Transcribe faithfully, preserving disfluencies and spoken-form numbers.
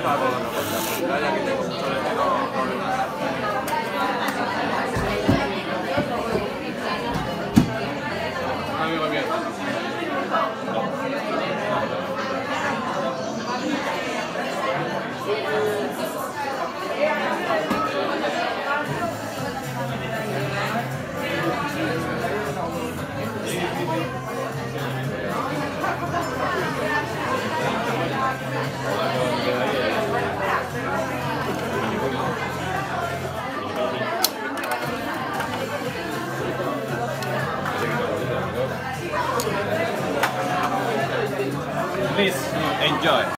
estaba colgando cosas. La verdad que tengo mucho de no problemas. Un amigo mío. Please enjoy.